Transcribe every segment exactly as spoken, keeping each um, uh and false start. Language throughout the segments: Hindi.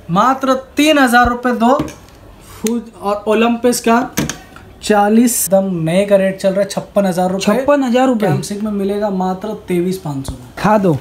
मात्र तीन हजार रुपये दो। फूड और ओलंपिस का चालीस एकदम नए का रेट चल रहा है छप्पन हजार रुपये। छप्पन हजार रुपये कैमसिक में मिलेगा मात्र तेईस पाँच सौ में। खा दो।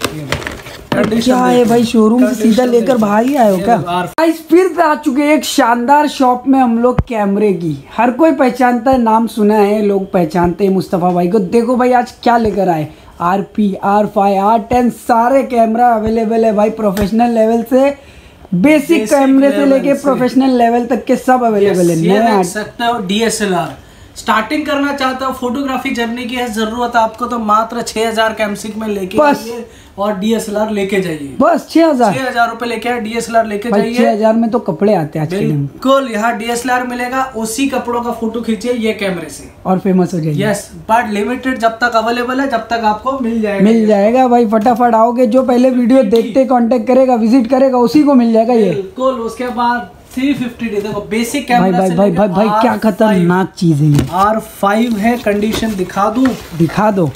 क्या है भाई, शोरूम से सीधा लेकर बाहर ही आए हो क्या? गाइस फिर से आ चुके हैं एक शानदार शॉप में हम लोग कैमरे की। हर कोई पहचानता है, नाम सुना है, लोग पहचानते हैं मुस्तफ़ा भाई को। देखो भाई आज क्या लेकर आए, R P, R five, R ten सारे कैमरा अवेलेबल है भाई। प्रोफेशनल लेवल से बेसिक कैमरे से लेके प्रोफेशनल लेवल तक के सब अवेलेबल है। ये देख सकते हो D S L R starting करना चाहता हो, फोटोग्राफी जर्नी की है जरूरत आपको तो मात्र छह हजार कैमसिक में लेके आइए और डी एस एल आर लेके जाइए। बस छह हजार छह हजार रुपए लेके आए, डी एस एल आर लेके जाइए। छह हजार में तो कपड़े आते हैं आज के दिन। बिल्कुल, यहाँ डी एस एल आर मिलेगा, उसी कपड़ों का फोटो खींचिए ये कैमरे से और फेमस हो जाइए। यस, बट लिमिटेड जब तक अवेलेबल है जब तक आपको मिल जाएगा। मिल जाएगा भाई, फटाफट आओगे, जो पहले वीडियो देखते कांटेक्ट करेगा, विजिट करेगा, उसी को मिल जाएगा ये। बिल्कुल, उसके बाद थ्री फिफ्टी डी देखो बेसिक कैमरा। भाई भाई भाई भाई क्या खतरनाक चीज है ये। आर फाइव है, कंडीशन दिखा दूं? दिखा दो।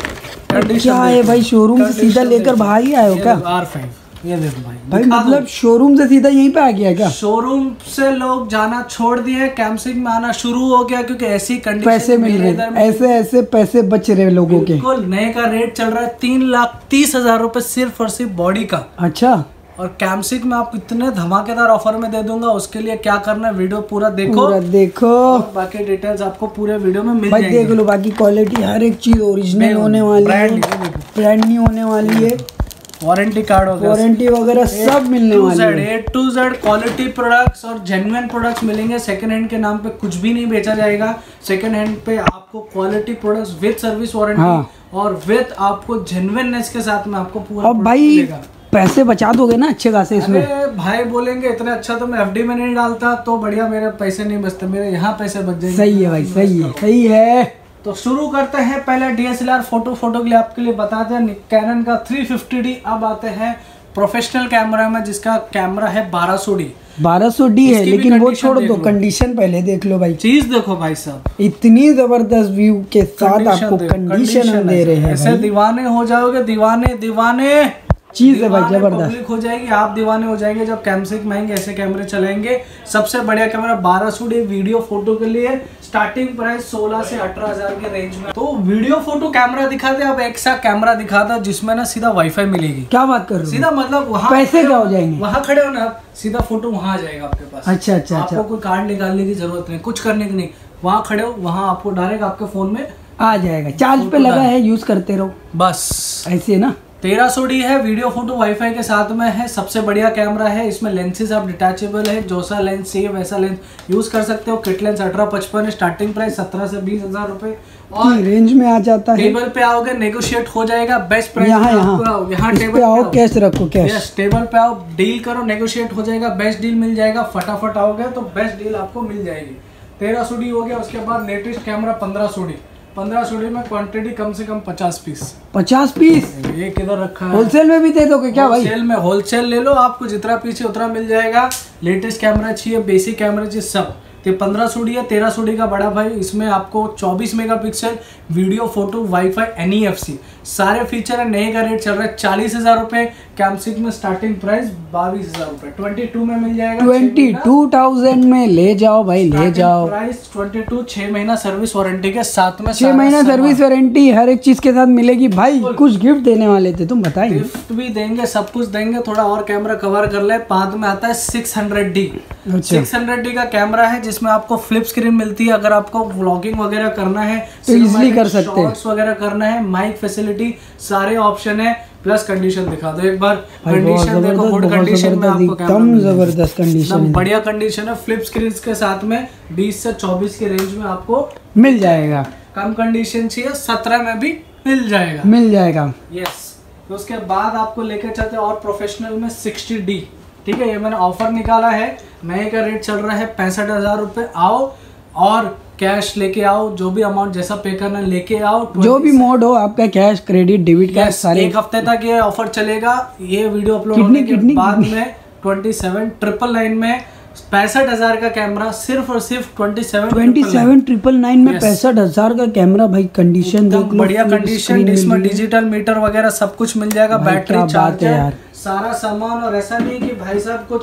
क्या है भाई, शोरूम से सीधा लेकर बाहर ही आए हो क्या? आर फाइव ये देखो भाई। भाई मतलब शोरूम से सीधा यहीं पे आ गया क्या? शोरूम से लोग जाना छोड़ दिए, कैमसिक में आना शुरू हो गया क्योंकि ऐसी कंडीशन पैसे मिल रहे, ऐसे ऐसे पैसे बच रहे लोगों के। बिल्कुल, नए का रेट चल रहा है तीन लाख तीस हजार रुपए सिर्फ और सिर्फ बॉडी का। अच्छा, और कैमसिक में आपको इतने धमाकेदार ऑफर में दे दूंगा, उसके लिए क्या करना है वीडियो पूरा देखो, पूरा देखो, और बाकी डिटेल्स आपको पूरे वीडियो में मिल जाएगी। देख लो, बाकी क्वालिटी हर एक चीज ओरिजिनल होने वाली है, ब्रांड न्यू होने वाली है, वारंटी कार्ड वगैरह वारंटी वगैरह सब मिलने वाली है। A to Z quality products और जेन्युइन प्रोडक्ट्स मिलेंगे। सेकंड हैंड के नाम पे कुछ भी नहीं बेचा जाएगा। सेकंड हैंड पे आपको quality products with service warranty और विद आपको जेन्युइननेस के साथ में आपको पूरा भाई पैसे बचा दोगे ना अच्छे खासे इसमें। अरे भाई बोलेंगे इतना अच्छा तो मैं एफडी में नहीं डालता तो बढ़िया, मेरे पैसे नहीं बचते, मेरे यहाँ पैसे बच जाएंगे। सही है भाई, सही है, सही है। तो शुरू करते हैं। पहले D S L R photo photo के लिए आपके लिए बताते हैं कैनन का थ्री फिफ्टी डी। अब आते हैं प्रोफेशनल कैमरा में जिसका कैमरा है बारह सौ डी। बारह सौ डी है, लेकिन वो छोड़ दो, कंडीशन पहले देख लो भाई। चीज देखो भाई साहब, इतनी जबरदस्त व्यू के साथ आपको कंडीशन दे रहे हैं। ऐसे दीवाने हो जाओगे, दीवाने दीवाने चीज है भाई, जबरदस्त पब्लिक हो जाएगी, आप दीवाने हो जाएंगे जब कैमसिक महंगे ऐसे कैमरे चलेंगे। सबसे बढ़िया कैमरा बारह सौ डी वीडियो फोटो के लिए स्टार्टिंग प्राइस सोलह से अठारह हजार के रेंज में। तो वीडियो फोटो कैमरा दिखाते, अब एक सा कैमरा दिखाता जिसमें ना सीधा वाईफाई मिलेगी। क्या बात कर रहे हो? सीधा मतलब वहाँ पैसे क्या हो जाएंगे? वहाँ खड़े हो ना, सीधा फोटो वहाँ आ जाएगा आपके पास। अच्छा अच्छा, आपको कोई कार्ड निकालने की जरूरत नहीं, कुछ करने की नहीं, वहाँ खड़े हो वहाँ आपको डायरेक्ट आपके फोन में आ जाएगा। चार्ज पे लगा है, यूज करते रहो बस, ऐसे ना। तेरह सौ डी है, वीडियो फोटो वाईफाई के साथ में है, सबसे बढ़िया कैमरा है। इसमें लेंसेज आप डिटैचेबल है, जैसा लेंस चाहिए वैसा लेंस यूज कर सकते हो। किट लेंस अठारह पचपन है, स्टार्टिंग प्राइस सत्रह से बीस हजार रुपए और रेंज में आ जाता है। टेबल पे आओगे नेगोशिएट हो जाएगा, बेस्ट प्राइस। यहाँ यहाँ यहाँ टेबल पे आओ, कैश रखो, कैश टेबल पे आओ, डील करो, नेगोशिएट हो जाएगा, बेस्ट डील मिल जाएगा। फटाफट आओगे तो बेस्ट डील आपको मिल जाएगी। तेरह सौ डी हो गया। उसके बाद लेटेस्ट कैमरा पंद्रह सौ डी। पंद्रह सौ डी में क्वांटिटी कम से कम पचास पीस। पचास पीस ये किधर रखा है? होलसेल में भी दे दोगे क्या भाई? होलसेल में, होलसेल ले लो, आपको जितना पीछे उतना मिल जाएगा। लेटेस्ट कैमरा चाहिए, बेसिक कैमरा चाहिए, सब। तो पंद्रह सौ डी है। तेरह सौ डी का बड़ा भाई, इसमें आपको चौबीस megapixel video photo WiFi N E F C सारे फीचर है। नए का रेट चल रहा है चालीस हजार रुपए। कैमसिक में स्टार्टिंग प्राइस बाईस हजार रुपए ट्वेंटी टू में मिल जाएगा। ट्वेंटी टू थाउजेंड में ले जाओ भाई, ले जाओ। प्राइस ट्वेंटी टू, छह महीना सर्विस वारंटी के साथ में। छह महीना सर्विस वारंटी हर एक चीज के साथ मिलेगी भाई। कुछ गिफ्ट देने वाले थे तुम, बताइए। गिफ्ट भी देंगे, सब कुछ देंगे। थोड़ा और कैमरा कवर कर ले। बाद में आता है six hundred D. Six hundred D का कैमरा है जिसमें आपको फ्लिप स्क्रीन मिलती है। अगर आपको व्लॉगिंग वगैरह करना है तो इजीली कर सकते हैं, वगैरह करना है, माइक फैसिलिटी सारे ऑप्शन है। प्लस कंडीशन दिखा दो एक बार। कंडीशन देखो, गुड कंडीशन में आपको एकदम जबरदस्त कंडीशन, बढ़िया कंडीशन है। फ्लिप स्क्रीन के साथ में बीस से चौबीस के रेंज में आपको मिल जाएगा। कम कंडीशन चाहिए सत्रह में भी मिल जाएगा, मिल जाएगा। यस। तो उसके बाद आपको लेकर चलते हैं और प्रोफेशनल में सिक्सटी डी। ठीक है, ये मैंने ऑफर निकाला है। नए का रेट चल रहा है पैंसठ हजार रुपए। आओ और कैश लेके आओ, जो भी अमाउंट जैसा पे करना लेके आओ। जो भी मोड हो आपका, कैश, क्रेडिट, डेबिट कार्ड सारे। एक हफ्ते तक ये ऑफर चलेगा। ये वीडियो अपलोड होने के बाद में ट्वेंटी सेवन ट्रिपल नाइन में पैंसठ हजार का कैमरा सिर्फ और सिर्फ twenty seven twenty seven triple nine में पैंसठ हजार का कैमरा भाई। कंडीशन देख लो, बढ़िया कंडीशन। इसमें डिजिटल मीटर वगैरह सब कुछ मिल जाएगा। बैटरी, चार्जर, सारा सामान। और ऐसा नहीं कि भाई साहब कुछ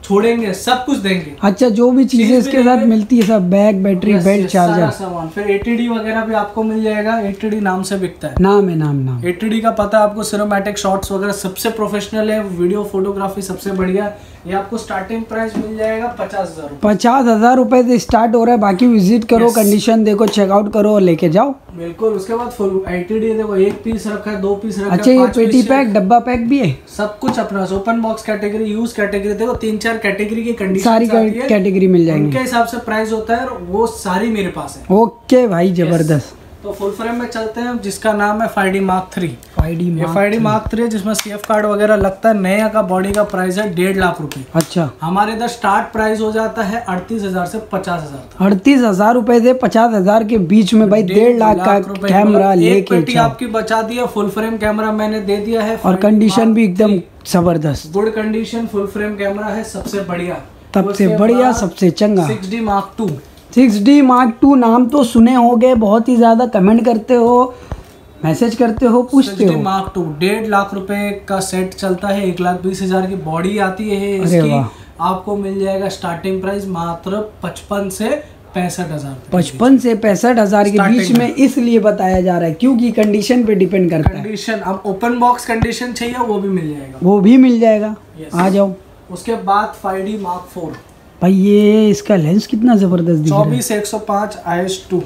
छोड़ेंगे, सब कुछ देंगे। अच्छा, जो भी चीजें इसके साथ मिलती है सब, बैग, बैटरी, बेल्ट, चार्जर, सामान। फिर एटीडी वगैरह भी आपको मिल जाएगा। एटीडी नाम से बिकता है, नाम है, नाम नाम एटीडी का पता आपको, सिनेमैटिक शॉट्स वगैरह सबसे प्रोफेशनल है, वीडियो फोटोग्राफी सबसे बढ़िया। ये आपको स्टार्टिंग प्राइस मिल जाएगा पचास हजार पचास हजार रुपए से स्टार्ट हो रहा है। बाकी विजिट करो, कंडीशन देखो, चेकआउट करो और लेके जाओ। बिल्कुल। उसके बाद फुल एटीडी देखो, एक पीस रखा है, दो पीस रखा है। अच्छा, ये पेटी पैक, डब्बा पैक भी है, सब कुछ अपना। Open box category, use category, देखो तीन चार कैटेगरी की कंडीशन सारी कैटेगरी मिल जाएंगी, उनके हिसाब से प्राइस होता है, और वो सारी मेरे पास है। ओके भाई, जबरदस्त। तो फुल फ्रेम में चलते हैं, जिसका नाम है five D mark three. Five D five D mark three है, जिसमें सीएफ कार्ड वगैरह लगता है। नया का बॉडी का प्राइस है डेढ़ लाख रुपए। अच्छा, हमारे इधर स्टार्ट प्राइस हो जाता है अड़तीस हजार से पचास हजार अड़तीस हजार रूपए से पचास हजार के बीच में भाई डेढ़ लाख का कैमरा लेके आपकी बचा दिया। फुल फ्रेम कैमरा मैंने दे दिया है, और कंडीशन भी एकदम जबरदस्त, good condition. Full frame camera है, सबसे बढ़िया, सबसे बढ़िया, सबसे चंगा। Six D mark two six D mark two नाम तो सुने होंगे, बहुत ही ज्यादा कमेंट करते हो, मैसेज करते हो, पूछते हो। मार्क टू डेढ़ लाख रुपए का सेट चलता है, एक लाख बीस हजार की बॉडी आती है इसकी। आपको मिल जाएगा स्टार्टिंग प्राइस मात्र पचपन से पैंसठ हजार पचपन से पैंसठ हजार के बीच में इसलिए बताया जा रहा है क्योंकि कंडीशन पे डिपेंड करता है। कंडीशन, अब ओपन बॉक्स कंडीशन चाहिए वो भी मिल जाएगा, वो भी मिल जाएगा। आ जाओ। उसके बाद फाइव डी मार्क फोर भाई, ये इसका लेंस कितना जबरदस्त दिख रहा है। चौबीस एक सौ पाँच आई एस टू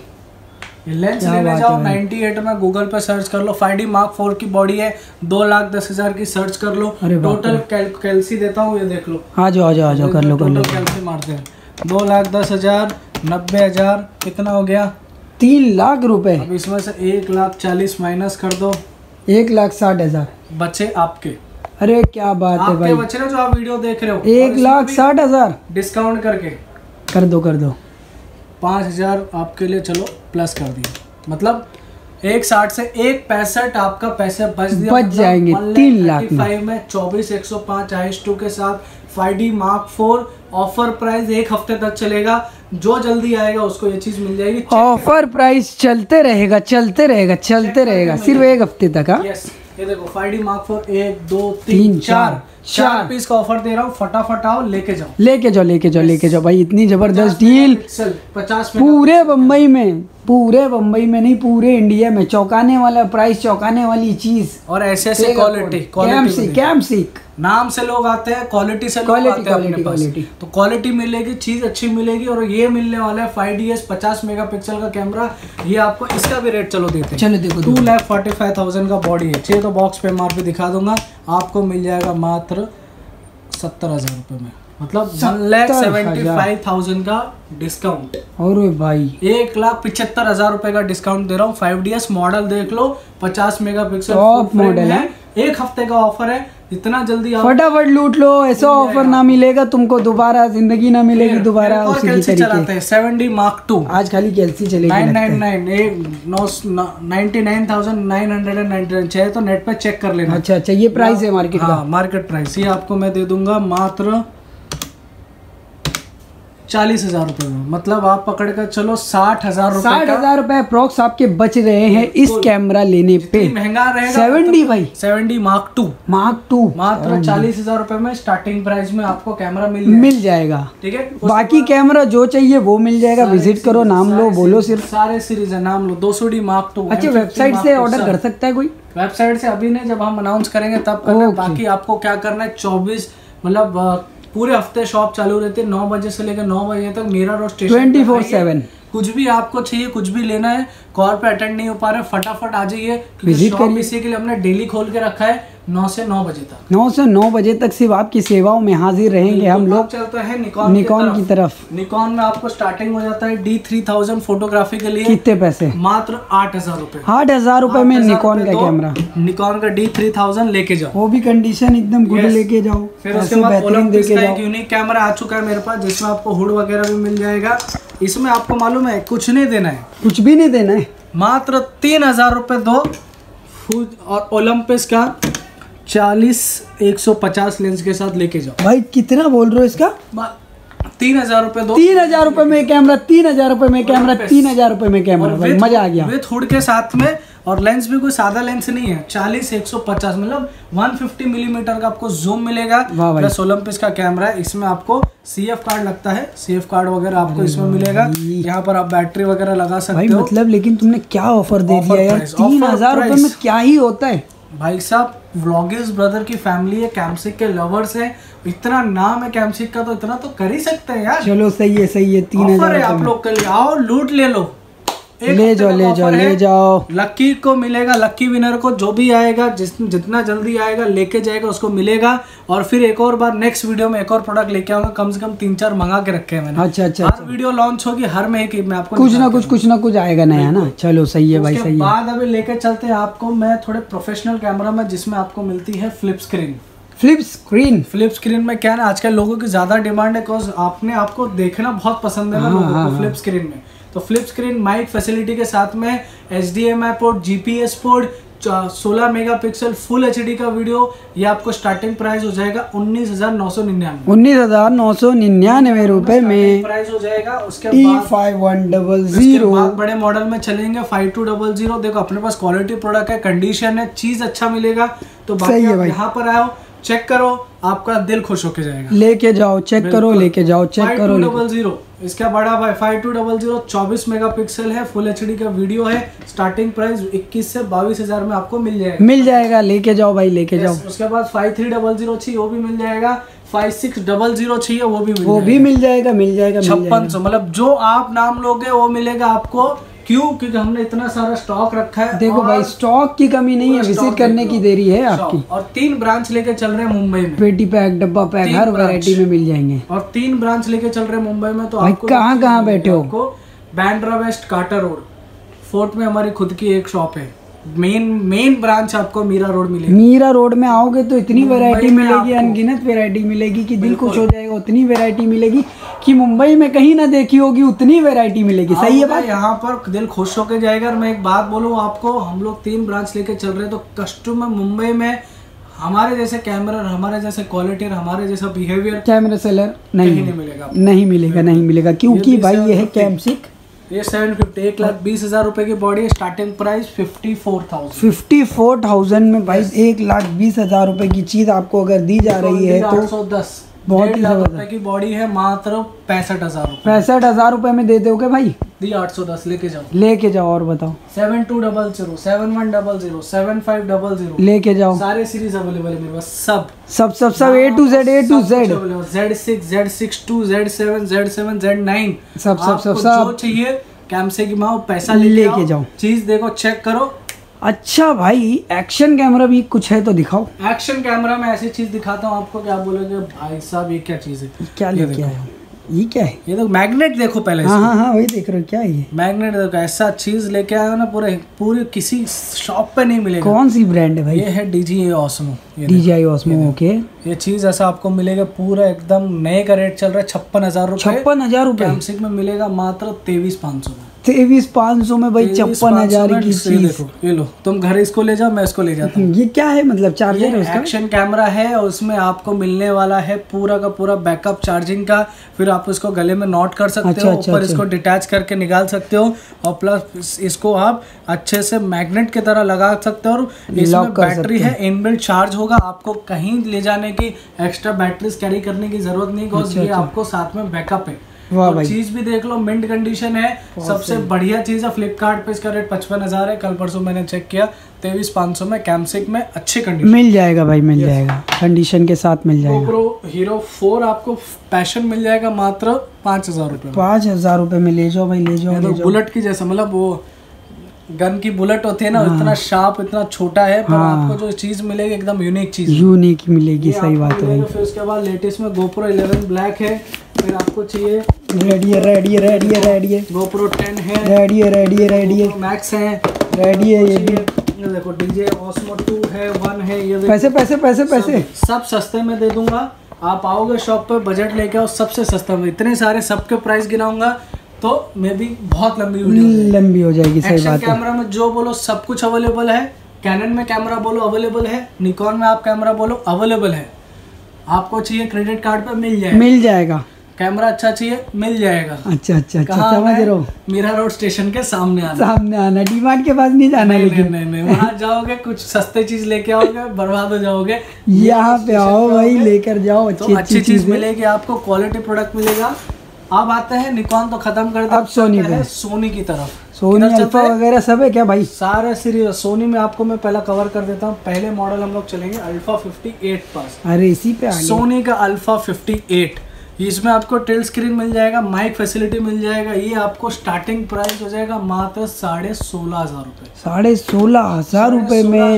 ये लेंस लेने जाओ, अट्ठानवे में गूगल पे सर्च कर लो। फाइव डी मार्क फोर की बॉडी है, दो लाख दस हजार की सर्च कर लो। टोटल कैल्सी देता हूँ, ये देख लो। आ जाओ आ जाओ आ जाओ, कर लो कर लो। कैल्सी मारते हैं, दो लाख दस हजार, नब्बे हजार, कितना हो गया? तीन लाख रुपए। अब इसमें से एक लाख चालीस माइनस कर दो, एक लाख साठ हजार बचे आपके। अरे क्या बात है भाई, बचे ना जो आप वीडियो देख रहे हो, एक लाख साठ हजार डिस्काउंट करके कर दो कर दो। पाँच हजार आपके लिए चलो प्लस कर दिए, मतलब एक साठ से एक पैंसठ आपका पैसे बच दिया, बच जाएंगे तीन लाख में। में चौबीस एक सौ पाँच आई एस टू के साथ five D mark four offer price एक हफ्ते तक चलेगा। जो जल्दी आएगा उसको ये चीज मिल जाएगी। ऑफर प्राइस चलते रहेगा चलते रहेगा चलते रहेगा सिर्फ एक हफ्ते तक। हाँ, ये देखो फाइव डी मार्क फोर, एक दो तीन चार चार पीस का ऑफर दे रहा हूँ, फटाफट आओ लेके जाओ लेके जाओ लेके जाओ लेके जाओ भाई। इतनी जबरदस्त डील पचास पूरे बम्बई में, पूरे बम्बई में नहीं पूरे इंडिया में, चौंकाने वाला प्राइस, चौंकाने वाली चीज, और ऐसे ऐसे क्वालिटी क्वालिटी नाम से लोग आते हैं, क्वालिटी से लोग आते हैं अपने पास। तो क्वालिटी मिलेगी, चीज अच्छी मिलेगी। और ये मिलने वाला है फाइव डी एस पचास मेगापिक्सल का कैमरा। ये आपको इसका भी रेट चलो देते हैं, चलो देखो, two lakh forty five thousand का बॉडी है। चाहिए तो बॉक्स पे एम आर पी दिखा दूंगा, आपको मिल जाएगा मात्र सत्तर हजार रुपए में, मतलब one lakh seventy five thousand का डिस्काउंट। और भाई एक लाख पिछहत्तर हजार रुपए का डिस्काउंट दे रहा हूँ। फाइव डी एस मॉडल देख लो, पचास मेगापिक्सल टॉप मॉडल है, एक हफ्ते का ऑफर है। जितना जल्दी फटाफट लूट लो, ऐसा ऑफर ना मिलेगा तुमको दोबारा, जिंदगी ना मिलेगी दोबारा उसी तरीके। चलाते हैं सेवन डी मार्क टू, आज खाली कैल्सी चलेगी। नाइन नाइन नाइन एक नौ ninety nine thousand nine hundred and ninety nine चाहिए तो नेट पे चेक कर लेना। अच्छा अच्छा, ये प्राइस है मार्केट का? मार्केट प्राइस ये आपको मैं दे दूंगा मात्र चालीस हजार रुपए में, मतलब आप पकड़ कर चलो साठ हजार रुपए साठ हजार रुपए अप्रोक्स आपके बच रहे हैं इस कैमरा लेने पे। महंगा रहेगा सेवन डी भाई, seven D mark two mark two मात्र चालीस हजार रुपए में स्टार्टिंग प्राइस में आपको कैमरा मिल मिल जाएगा। ठीक है, बाकी कैमरा जो चाहिए वो मिल जाएगा। विजिट करो, नाम लो, बोलो, सिर्फ सारे सीरीज है, नाम लो। दो सौ डी मार्क टू। अच्छा, वेबसाइट से ऑर्डर कर सकता है कोई? वेबसाइट से अभी नहीं, जब हम अनाउंस करेंगे तब करना। बाकी आपको क्या करना है, चौबीस मतलब पूरे हफ्ते शॉप चालू रहती है, नौ बजे से लेकर नौ बजे तक। Mira road station twenty four seven. कुछ भी आपको चाहिए, कुछ भी लेना है, कॉल पे अटेंड नहीं हो पा रहे, फटाफट आ जाइए। विजिट करिए। इसी के लिए हमने डेली खोल के रखा है, नौ से नौ बजे तक। नौ से नौ बजे तक सिर्फ आपकी सेवाओं में हाजिर रहेंगे हम लोग। चलता है निकॉन निकॉन की तरफ। निकॉन में आपको स्टार्टिंग हो जाता है डी थ्री थाउजेंड फोटोग्राफी के लिए। कितने पैसे? मात्र आठ हजार रूपए आठ हजार रूपए में निकॉन का कैमरा, निकॉन का डी थ्री थाउजेंड लेके जाओ, वो भी कंडीशन एकदम गुड लेके जाओ। फिर उसके बाद ओलंपिस का एक यूनिक कैमरा आ चुका है मेरे पास, जिसमें आपको हुड वगैरह भी मिल जाएगा। इसमें आपको मालूम है कुछ नहीं देना है, कुछ भी नहीं देना है, मात्र तीन हजार रुपए दो। और ओलंपिस का चालीस एक सौ पचास लेंस के साथ लेके जाओ। भाई कितना बोल रहे हो इसका? तीन हजार रुपए दो। तीन हजार रुपए में कैमरा, तीन हजार रुपए में कैमरा, तीन हजार रुपए में कैमरा। भाई मजा आ गया। विथ हुड के साथ में और लेंस भी कोई सादा लेंस नहीं है, चालीस एक सौ पचास मतलब एक सौ पचास मिलीमीटर का आपको जूम मिलेगा। प्लस ओलंपस का कैमरा है, इसमें आपको सीएफ कार्ड लगता है, सीएफ कार्ड वगैरह आपको इसमें मिलेगा। यहाँ पर आप बैटरी वगैरह लगा सकते हो। मतलब लेकिन तुमने क्या ऑफर दे दिया यार, तीन हजार रुपए में क्या ही होता है भाई साहब। व्लॉगिंग्स ब्रदर की फैमिली है, कैमसिक के लवर्स है, इतना नाम है कैमसिक का तो इतना तो कर ही सकते हैं यार। चलो सही है सही है, तीन हजार है आप लोग के लिए, आओ लूट ले लो, ले जाओ ले जाओ ले जाओ। लक्की को मिलेगा, लक्की विनर को जो भी आएगा, जिस जितना जल्दी आएगा लेके जाएगा उसको मिलेगा। और फिर एक और बार नेक्स्ट वीडियो में एक और प्रोडक्ट लेके आऊंगा, कम से कम तीन चार मंगा के रखे हैं मैंने। अच्छा अच्छा, हर वीडियो लॉन्च होगी, हर में एक मैं आपको कुछ ना कुछ कुछ ना कुछ आएगा नया ना। चलो सही है भाई सही है। बाद अभी लेके चलते हैं आपको मैं थोड़े प्रोफेशनल कैमरा में, जिसमें आपको मिलती है flip screen. Flip screen flip screen में क्या ना, आजकल लोगों की ज्यादा डिमांड है, बिकॉज आपने आपको देखना बहुत पसंद है ना लोगों को फ्लिप स्क्रीन में। तो फ्लिप स्क्रीन माइक फैसिलिटी के साथ में H D M I port, GPS port, सोलह मेगापिक्सल फुल एचडी का वीडियो, ये आपको स्टार्टिंग प्राइस हो जाएगा उन्नीस हजार नौ सौ निन्यानवे उन्नीस हजार नौ सौ निन्यानवे रुपए में प्राइस हो जाएगा। उसके बाद फाइव वन डबल जीरो बड़े मॉडल में चलेंगे फाइव टू डबल जीरो। देखो अपने पास क्वालिटी प्रोडक्ट है, कंडीशन है, चीज अच्छा मिलेगा। तो बाकी आप यहाँ पर आओ, चेक करो, आपका दिल खुश होके जाएगा। लेके जाओ, चेक करो, लेके जाओ, चेक करो। डबल जीरो इसका बड़ा भाई फाइव टू डबल जीरो चौबीस मेगापिक्सल है, फुल एचडी का वीडियो है। स्टार्टिंग प्राइस इक्कीस से बाईस हजार में आपको मिल जाएगा। मिल जाएगा, लेके जाओ भाई, लेके जाओ। उसके बाद फाइव थ्री डबल जीरो चाहिए वो भी मिल जाएगा, फाइव सिक्स डबल जीरो चाहिए वो भी मिल वो भी मिल जाएगा मिल जाएगा छप्पन सौ मतलब जो आप नाम लोगे वो मिलेगा आपको। क्यों? क्योंकि हमने इतना सारा स्टॉक रखा है। देखो भाई स्टॉक की कमी नहीं है, विजिट करने की देरी है आपकी। और तीन ब्रांच लेके चल रहे हैं मुंबई में, पेटी पैक, डब्बा पैक, हर वैरायटी में मिल जाएंगे। और तीन ब्रांच लेके चल रहे हैं मुंबई में। तो आपको कहाँ कहाँ बैठे हो? आपको बैंड्रा वेस्ट, काटा रोड, फोर्ट में हमारी खुद की एक शॉप है। मेन मेन ब्रांच आपको मीरा रोड मिलेगी। मीरा रोड में आओगे तो इतनी वैरायटी मिलेगी, अनगिनत वैरायटी मिलेगी कि दिल खुश हो जाएगा। उतनी वैरायटी मिलेगी कि मुंबई में कहीं ना देखी होगी, उतनी वैरायटी मिलेगी। सही है बात, यहाँ पर दिल खुश होके जाएगा। और मैं एक बात बोलूँ आपको, हम लोग तीन ब्रांच लेके चल रहे हैं, तो कस्टमर मुंबई में हमारे जैसे कैमरा, हमारे जैसे क्वालिटी, हमारे जैसा बिहेवियर कैमरा सेलर नहीं नहीं मिलेगा, नहीं मिलेगा नहीं मिलेगा क्योंकि भाई ये है कैमसिक। ये सेवन फिफ्टी एक लाख बीस हजार रुपए की बॉडी है, starting price fifty four thousand fifty four thousand में भाई एक लाख बीस हजार रुपए की चीज आपको अगर दी जा रही है तो सौ दस बहुत लाख रुपए की बॉडी है, मात्र पैंसठ हजार रुपए पैंसठ हजार रुपए में दे दोगे भाई? दी आठ सौ दस लेके जाओ लेके जाओ। और बताओ seven two double zero seven one double zero seven five double zero लेके जाओ। सारे सीरीज अवेलेबल है मेरे पास, सब सब सब सब A to Z A to Z Z six Z six two Z seven Z seven Z nine सब सब सब जो सब चाहिए कैमसे की माओ, पैसा ले लेके जाओ, चीज देखो, चेक करो। अच्छा भाई एक्शन कैमरा भी कुछ है तो दिखाओ। एक्शन कैमरा में ऐसी चीज दिखाता हूँ आपको, क्या बोलोगे भाई साहब ये क्या चीज है? क्या लेके आए हो? ये क्या है? ये तो मैग्नेट देखो पहले। हाँ हाँ हाँ वही देख रहे हो, क्या है ये? मैग्नेट देखो, ऐसा चीज लेके आए हो ना, पूरे पूरी किसी शॉप पे नहीं मिलेगा। कौन सी ब्रांड है भाई? ये है DJI Osmo. DJI Osmo, okay. ये चीज ऐसा आपको मिलेगा, पूरा एकदम नए का रेट चल रहा है छप्पन हजार रुपए छप्पन हजार रुपए कैमसिक में मिलेगा, मात्र तेईस पाँच सौ में। तेईस पाँच सौ में भाई छप्पन हजार की चीज। देखो ये लो, तुम घर इसको ले जाओ, मैं इसको ले जाता हूँ। ये क्या है मतलब? चार्जर है उसका? एक्शन कैमरा है और उसमें आपको मिलने वाला है पूरा का पूरा बैकअप चार्जिंग का। फिर आप इसको गले में नॉट कर सकते अच्छा, हो, अच्छा, ऊपर अच्छा। इसको डिटैच करके निकाल सकते हो, और प्लस इसको आप अच्छे से मैग्नेट की तरह लगा सकते हो। और इसमें बैटरी है, इनबिल्ट चार्ज होगा, आपको कहीं ले जाने की एक्स्ट्रा बैटरीज कैरी करने की जरूरत नहीं, बिकॉज ये आपको साथ में बैकअप है। और चीज भी देख लो, मिंट कंडीशन है, सबसे बढ़िया चीज है। फ्लिपकार्ट पे इसका रेट पचपन हजार है, कल परसों मैंने चेक किया, तेईस पाँच सौ में कैमसिक में अच्छी कंडीशन मिल जाएगा भाई, मिल जाएगा कंडीशन के साथ मिल जाएगा। गोप्रो हीरो फोर आपको पैशन मिल जाएगा मात्र पाँच हजार रुपए पाँच हजार रुपए में ले जाओ भाई, ले जाओ, ले जाओ। बुलेट की जैसा, मतलब वो गन की बुलेट होती है ना, हाँ। इतना शार्प, इतना छोटा है, पर हाँ। आपको जो चीज मिलेगी एकदम यूनिक चीज, यूनिक मिलेगी। सही बात है। फिर उसके बाद लेटेस्ट में गोप्रो इलेवन ब्लैक है। फिर आपको चाहिए रेडी है, रेडी है, रेडी है, रेडी है। गोप्रो टेन है, रेडी है, रेडी है, रेडी है। मैक्स है, रेडी है। ये भी ये देखो, डीजे ऑस्मो टू है, वन है। ये पैसे पैसे पैसे पैसे सब सस्ते में दे दूंगा। आप आओगे शॉप पे, बजट लेके आओ, सबसे सस्ता में। इतने सारे सबके प्राइस गिनाऊंगा तो मे भी बहुत लंबी वीडियो लंबी हो जाएगी। सही बात है। कैमरा में जो बोलो सब कुछ अवेलेबल है। कैनन में कैमरा बोलो अवेलेबल है, निकॉन में आप कैमरा बोलो अवेलेबल है। आपको चाहिए क्रेडिट कार्ड पे मिल जाएगा, मिल जाएगा। कैमरा अच्छा चाहिए, मिल जाएगा। अच्छा अच्छा अच्छा, समझ रहा हूँ। मीरा रोड स्टेशन के सामने आना, सामने आना, डीमार्ट के पास नहीं जाना। नहीं, लेकिन नहीं नहीं, नहीं। वहाँ जाओगे कुछ सस्ते चीज लेके आओगे, बर्बाद हो जाओगे। यहाँ पे आओ भाई, लेकर जाओ, अच्छी तो अच्छी चीज चीज़ मिलेगी आपको, क्वालिटी प्रोडक्ट मिलेगा। अब आते हैं निकॉन तो खत्म कर दिया, अब सोनी पे, सोनी की तरफ। सोनी अल्फा वगैरह सब है क्या भाई? सारे सीरीज सोनी में आपको मैं पहला कवर कर देता हूँ। पहले मॉडल हम लोग चलेंगे अल्फा फिफ्टी एट पास। अरे इसी पे आ गया सोनी का अल्फा फिफ्टी एट। इसमें आपको टिल्ट स्क्रीन मिल जाएगा, माइक फैसिलिटी मिल जाएगा। ये आपको स्टार्टिंग प्राइस हो जाएगा मात्र साढ़े सोलह हजार रुपए। साढ़े सोलह हजार रुपए में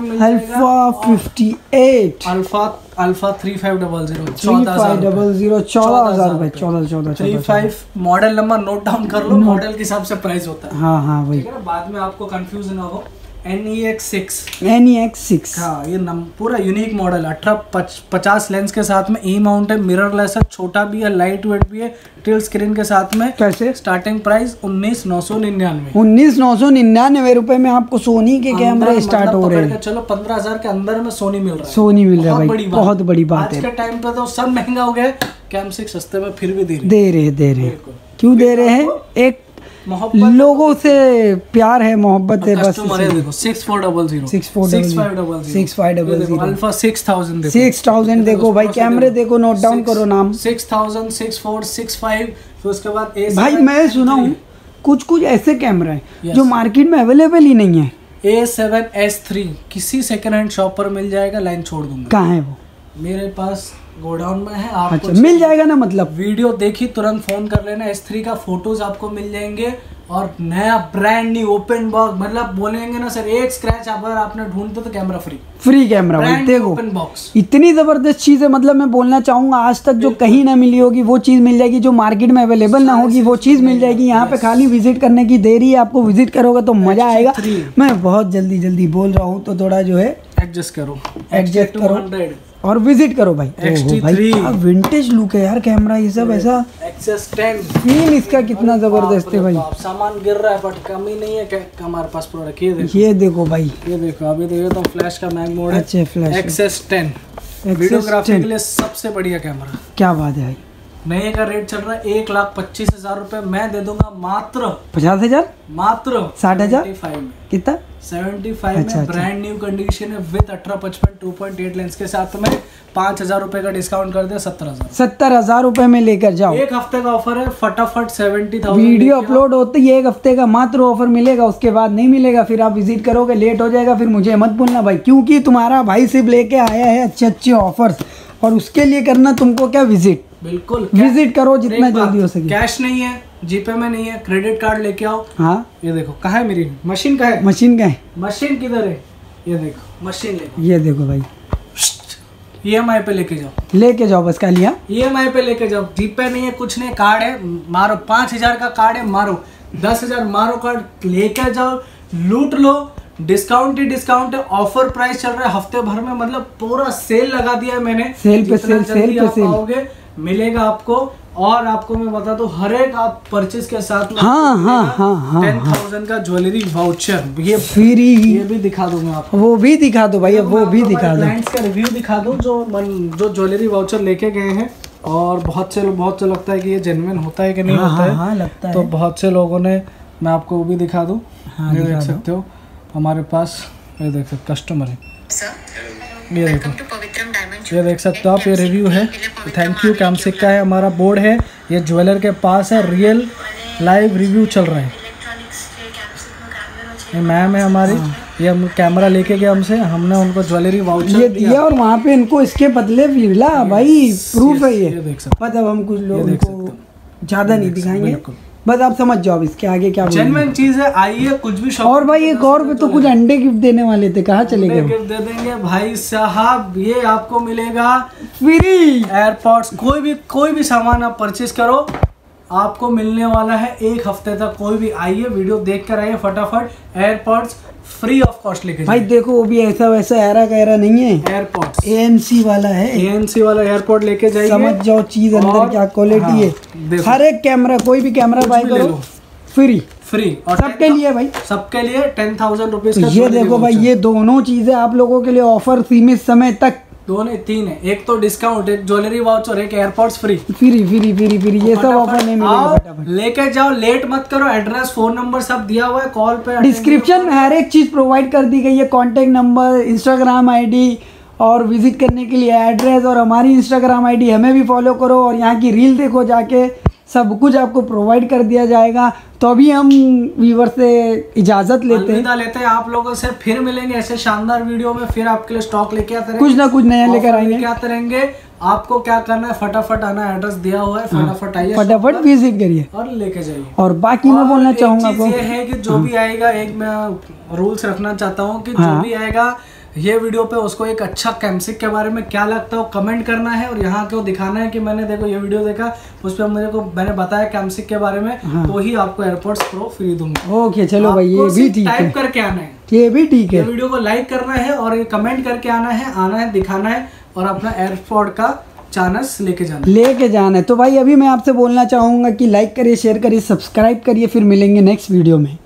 Alpha fifty eight, Alpha Alpha three five double zero three five double zero चौदह हजार रुपए, चौदह चौदह three five model number note down कर लो, मॉडल के हिसाब से प्राइस होता है। हाँ हाँ भाई, ठीक है ना, बाद में आपको कंफ्यूज ना हो। N E X six, N E X six, हाँ ये नम, पूरा यूनिक मॉडल, अठारह पचास लेंस के साथ में, ई माउंट है, मिरर लेस है, छोटा भी है, लाइट वेट भी है, टिल्ट स्क्रीन के साथ में। कैसे? स्टार्टिंग प्राइस उन्नीस नौ सौ निन्यानवे उन्नीस नौ सौ निन्यानवे रुपए में आपको सोनी के कैमरे स्टार्ट हो रहे हैं। चलो पंद्रह हजार के अंदर में सोनी मिल रहा है, सोनी मिल रहा है भाई, बहुत बड़ी बात है। आज के टाइम पे तो सब महंगा हो गया, कैम सिक्स सस्ते में फिर भी दे रहे दे रहे दे रहे क्यों दे रहे हैं? एक लोगों से प्यार है, मोहब्बत है बस। देखो six four double zero, six four six five double six five double zero, Alpha six thousand, six thousand देखो भाई, कैमरे देखो, नोट डाउन करो नाम, six thousand, six four, six five. फिर उसके बाद भाई मैं सुना हूँ कुछ कुछ ऐसे कैमरे हैं जो मार्केट में अवेलेबल ही नहीं है। ए सेवन एस थ्री किसी सेकंड हैंड शॉप पर मिल जाएगा, लाइन छोड़ दूंगा। कहाँ है वो? मेरे पास गोडाउन में है। आपको अच्छा, मिल जाएगा ना? मतलब वीडियो देखी तुरंत फोन कर लेना। एस थ्री का फोटोज आपको मिल जाएंगे और नया ब्रांड न्यू ओपन बॉक्स, मतलब बोलेंगे ना सर एक स्क्रैच अगर आपने ढूंढते तो कैमरा फ्री, फ्री कैमरा भाई। देखो ओपन बॉक्स, इतनी जबरदस्त चीज है, मतलब मैं बोलना चाहूंगा आज तक जो कहीं ना मिली होगी वो चीज मिल जाएगी, जो मार्केट में अवेलेबल ना होगी वो चीज मिल जाएगी। यहाँ पे खाली विजिट करने की देरी है, आपको विजिट करोगे तो मजा आएगा। मैं बहुत जल्दी जल्दी बोल रहा हूँ तो थोड़ा जो है एडजस्ट करो, एडजस्ट करो और विजिट करो भाई। ओहो भाई क्या विंटेज लुक है यार कैमरा, ये सब ऐसा एक्सेस टेन, फील इसका कितना जबरदस्त है भाई। सामान गिर रहा है बट कमी नहीं है, हमारे पास प्रोडक्ट। ये देखो, ये देखो भाई, ये देखो अभी देखो तो फ्लैश का मैग मोड है। अच्छा फ्लैश, एक्सेस टेन वीडियोग्राफी के लिए सबसे बढ़िया कैमरा। क्या बात है भाई। नए का रेट चल रहा है एक लाख पच्चीस हजार रुपए, मैं दे दूंगा मात्र पचास हजार, मात्र साठ हजार कितना सेवेंटी फाइव में। ब्रांड न्यू कंडीशन है विद अठारह पचपन टू पॉइंट एट लेंस के साथ में, पाँच हजार रुपए का डिस्काउंट कर दिया, सत्तर हजार सत्तर हजार रुपए में लेकर जाओ। एक हफ्ते का ऑफर है, फटाफट सेवेंटी थाउजेंड वीडियो अपलोड होते ही एक हफ्ते का मात्र ऑफर मिलेगा, उसके बाद नहीं मिलेगा। फिर आप विजिट करोगे लेट हो जाएगा, फिर मुझे मत बोलना भाई, क्योंकि तुम्हारा भाई सिर्फ लेके आया है अच्छे अच्छे ऑफर्स, और उसके लिए करना तुमको क्या विजिट, बिल्कुल विजिट करो जितना जल्दी हो सके। कैश नहीं है, जीपे में नहीं है, क्रेडिट कार्ड लेके आओ। हाँ ये देखो कहाँ है मेरी मशीन, कहाँ है मशीन, कहाँ है मशीन, किधर है? ये देखो मशीन ले, ये देखो भाई, ई एम आई पे लेके जाओ, लेके जाओ बस, कल लिया ई एम आई पे लेके जाओ। जीपे नहीं है, कुछ नहीं, कार्ड है, मारो। पाँच हजार का कार्ड है, मारो। दस हजार मारो, कार्ड लेके जाओ, लूट लो। डिस्काउंट ही डिस्काउंट है, ऑफर प्राइस चल रहा है हफ्ते भर में, मतलब पूरा सेल लगा दिया है मैंने। सेल पे सेल, सेल पे सेल आओगे मिलेगा आपको। और आपको मैं बता दूं हर एक आप परचेज के साथ में हाँ हाँ हाँ हाँ टेन थाउजेंड का ज्वेलरी वाउचर, ये फ्री, ये भी दिखा दूंगा आपको, वो भी दिखा दो भाई, वो भी दिखा दो, क्लाइंट्स का रिव्यू दिखा दूं जो मन जो ज्वेलरी वाउचर लेके गए हैं। और बहुत से बहुत से लगता है कि ये जेन्युइन होता है कि नहीं हाँ, होता है, हाँ, लगता तो है। बहुत से लोगों ने, मैं आपको वो भी दिखा दूं, हाँ, ये देख सकते हो हमारे पास, ये देख सकते कस्टमर है, ये देखो, ये देख सकते हो आप, ये रिव्यू है। थैंक यू कैमसिक का है, हमारा बोर्ड है, ये ज्वेलर के पास है, रियल लाइव रिव्यू चल रहा है। ये मैम है हमारी, ये हम कैमरा लेके गए हमसे, हमने उनको ज्वेलरी वाउचर ये दिया और वहाँ पे इनको इसके बदले मिला भाई, प्रूफ है ये। देख सकते मतलब हम कुछ लोगों को ज्यादा नहीं दिखाएंगे, बस आप समझ जाओ इसके आगे क्या जेन्युइन चीज है। आइए कुछ भी शॉप। और भाई एक और पे तो कुछ अंडे गिफ्ट देने वाले थे, कहाँ चले गए? गिफ्ट दे देंगे भाई साहब, ये आपको मिलेगा फ्री एयरपॉड्स। कोई भी कोई भी सामान आप परचेज करो, आपको मिलने वाला है एक हफ्ते तक। कोई भी आइए, वीडियो देख कर आइए फटाफट, एयरपॉड्स फ्री ऑफ कॉस्ट लेके भाई। देखो वो भी ऐसा वैसा एरा गैरा नहीं है, एयरपॉड्स ए एन सी वाला है, ए एन सी वाला एयरपॉड लेके जाइए, समझ जाओ चीज अंदर क्या क्वालिटी है। हर एक कैमरा, कोई भी कैमरा बाय करो फ्री, फ्री और सबके लिए भाई, सबके लिए टेन थाउजेंड रुपीज का। ये देखो भाई, ये दोनों चीजें आप लोगों के लिए ऑफर सीमित समय तक दो नहीं तीन है, एक तो डिस्काउंट, एक ज्वेलरी वाउचर, एक AirPods free free free free free ये सब ऑफर नहीं मिलेगा। फटाफट लेके जाओ, लेट मत करो। एड्रेस फोन नंबर सब दिया हुआ है, कॉल पे डिस्क्रिप्शन में हर एक चीज प्रोवाइड कर दी गई है, कॉन्टेक्ट नंबर, इंस्टाग्राम आईडी और विजिट करने के लिए एड्रेस, और हमारी इंस्टाग्राम आईडी हमें भी फॉलो करो और यहाँ की रील देखो जाके, सब कुछ आपको प्रोवाइड कर दिया जाएगा। तो अभी हम व्यूअर से इजाजत लेते हैं लेते हैं आप लोगों से, फिर मिलेंगे ऐसे शानदार वीडियो में, फिर आपके लिए स्टॉक लेके आते रहेंगे, कुछ ना कुछ नया लेकर आएंगे, लेके आते रहेंगे। आपको क्या करना है, फटाफट आना, एड्रेस दिया हुआ है, फटाफट आइए, फटाफट विजिट करिए और लेके जाइए। और बाकी मैं बोलना चाहूंगा आपको ये है कि जो भी आएगा, एक मैं रूल्स रखना चाहता हूँ कि जो भी आएगा ये वीडियो पे उसको एक अच्छा कैमसिक के बारे में क्या लगता है वो कमेंट करना है, और यहाँ को दिखाना है कि मैंने देखो ये वीडियो देखा, उस पर मेरे को मैंने बताया कैमसिक के बारे में, हाँ। तो ही आपको एयरपोर्ट्स प्रो फ्री दूंगा। ओके चलो भाई, ये भी ठीक है, टाइप करके आना है, ये भी ठीक है, वीडियो को लाइक करना है और कमेंट करके आना है, आना है, दिखाना है, और अपना एयरपोर्ट का चानस लेके जाना लेके जाना है। तो भाई अभी मैं आपसे बोलना चाहूंगा कि लाइक करिए, शेयर करिए, सब्सक्राइब करिए, फिर मिलेंगे नेक्स्ट वीडियो में।